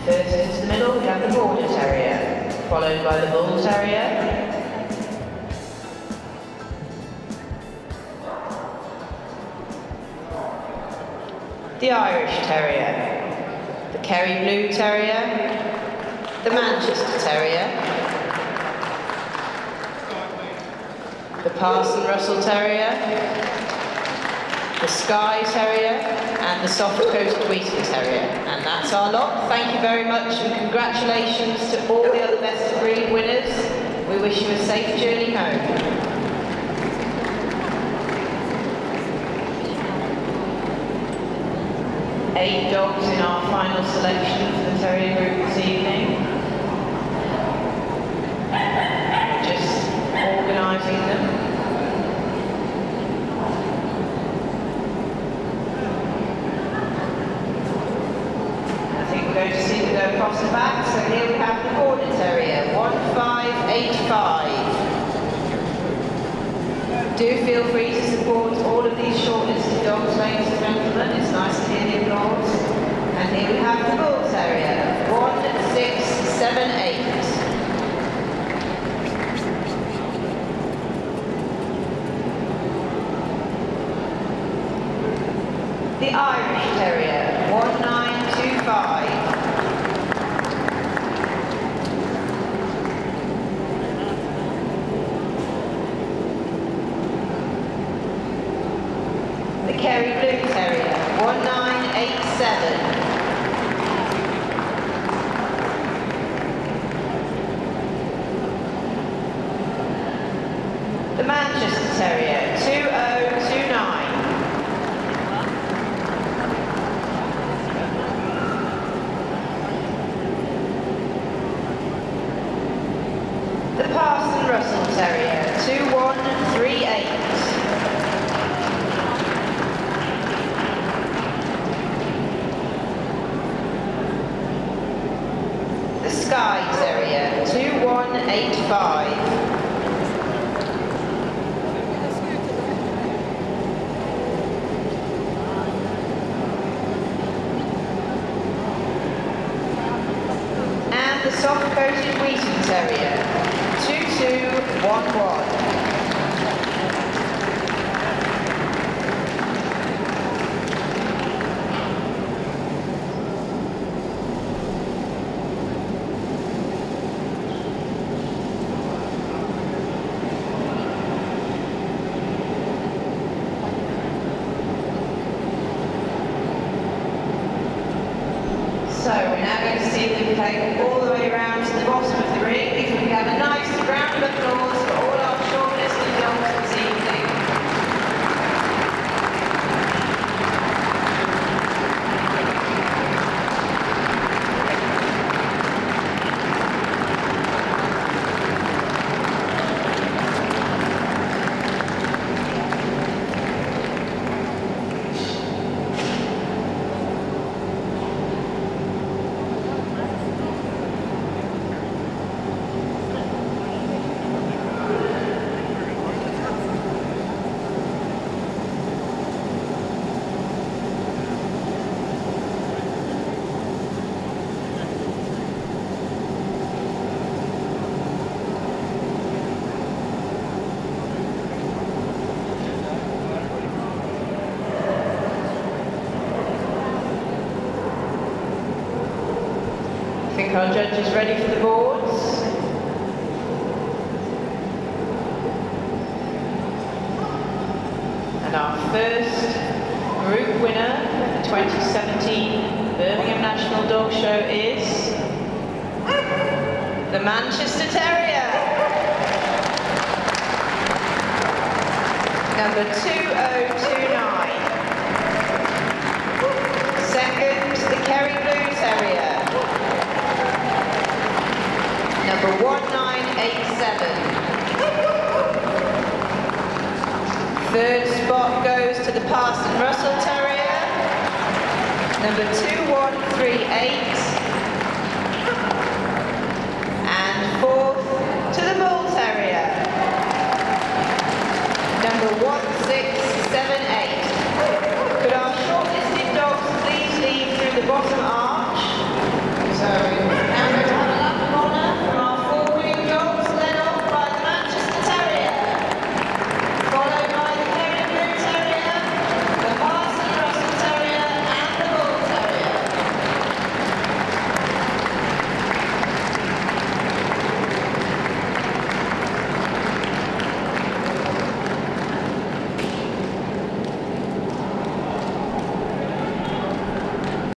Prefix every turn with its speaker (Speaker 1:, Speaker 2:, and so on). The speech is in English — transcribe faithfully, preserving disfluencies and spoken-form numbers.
Speaker 1: First into the middle, we have the Border Terrier, followed by the Bull Terrier. The Irish Terrier, the Kerry Blue Terrier, the Manchester Terrier, the Parson Russell Terrier, the Skye Terrier, and the soft-coated Wheaton Terrier. And that's our lot. Thank you very much, and congratulations to all the other best of breed winners. We wish you a safe journey home. Eight dogs in our final selection for the Terrier group this evening. Just organising them. I think we're going to see them go across the back. So here we have the Border Terrier, one five eight five. Do feel free to support all of these shortlisted dogs, ladies and gentlemen. It's nice to hear the applause. And here we have the Bull Terrier, one six seven eight. The Irish Terrier, one nine two five. The Kerry Blue Terrier, one nine eight seven. The Manchester Terrier, two oh two nine. The Parson Russell Terrier, two one three eight. Skye Terrier, two one eight five. And the soft-coated Wheaton Terrier, two two one one. So we're now going to see them play all the way around to the bottom of the ring. If we can have a nice round of applause for all our shortlisted dogs this evening. I think our judge is ready for the boards. And our first group winner of the twenty seventeen Birmingham National Dog Show is the Manchester Terrier, number two oh two nine. Second, the Kerry Blue Terrier, number one nine eight seven. Third spot goes to the Parson Russell Terrier, number two one three eight. And fourth to the Bull Terrier, number one six seven eight.